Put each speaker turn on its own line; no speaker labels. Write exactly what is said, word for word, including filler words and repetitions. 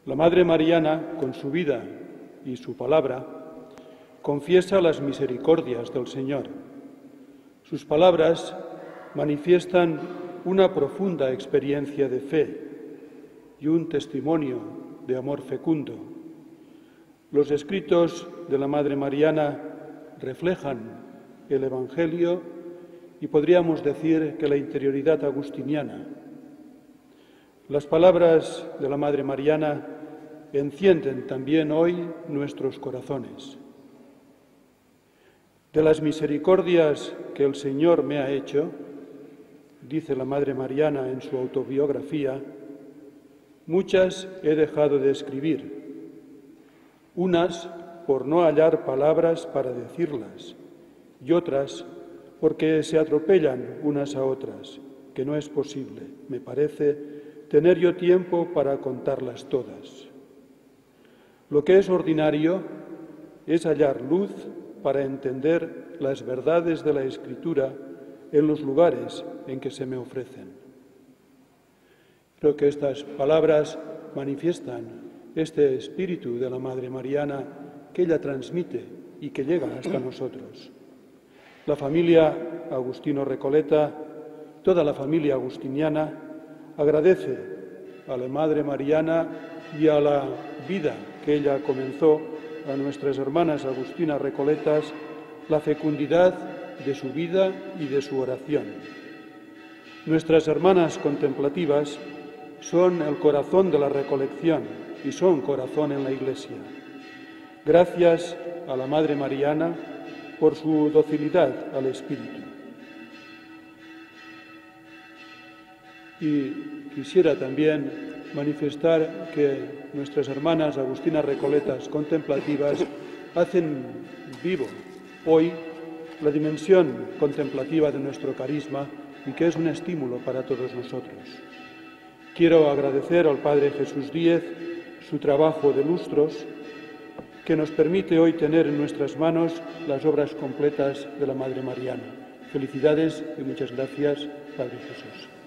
La Madre Mariana, con su vida y su palabra, confiesa las misericordias del Señor. Sus palabras manifiestan una profunda experiencia de fe y un testimonio de amor fecundo. Los escritos de la Madre Mariana reflejan el Evangelio y podríamos decir que la interioridad agustiniana. Las palabras de la Madre Mariana encienden también hoy nuestros corazones. De las misericordias que el Señor me ha hecho, dice la Madre Mariana en su autobiografía, muchas he dejado de escribir, unas por no hallar palabras para decirlas y otras porque se atropellan unas a otras, que no es posible, me parece, tener yo tiempo para contarlas todas. Lo que es ordinario es hallar luz para entender las verdades de la Escritura en los lugares en que se me ofrecen. Creo que estas palabras manifiestan este espíritu de la Madre Mariana que ella transmite y que llega hasta nosotros. La familia Agustino Recoleta, toda la familia agustiniana, agradece a la Madre Mariana y a la vida que ella comenzó, a nuestras hermanas agustinas recoletas, la fecundidad de su vida y de su oración. Nuestras hermanas contemplativas son el corazón de la recolección y son corazón en la Iglesia. Gracias a la Madre Mariana por su docilidad al Espíritu. Y quisiera también manifestar que nuestras hermanas agustinas recoletas contemplativas hacen vivo hoy la dimensión contemplativa de nuestro carisma y que es un estímulo para todos nosotros. Quiero agradecer al Padre Jesús Díez su trabajo de lustros que nos permite hoy tener en nuestras manos las obras completas de la Madre Mariana. Felicidades y muchas gracias, Padre Jesús.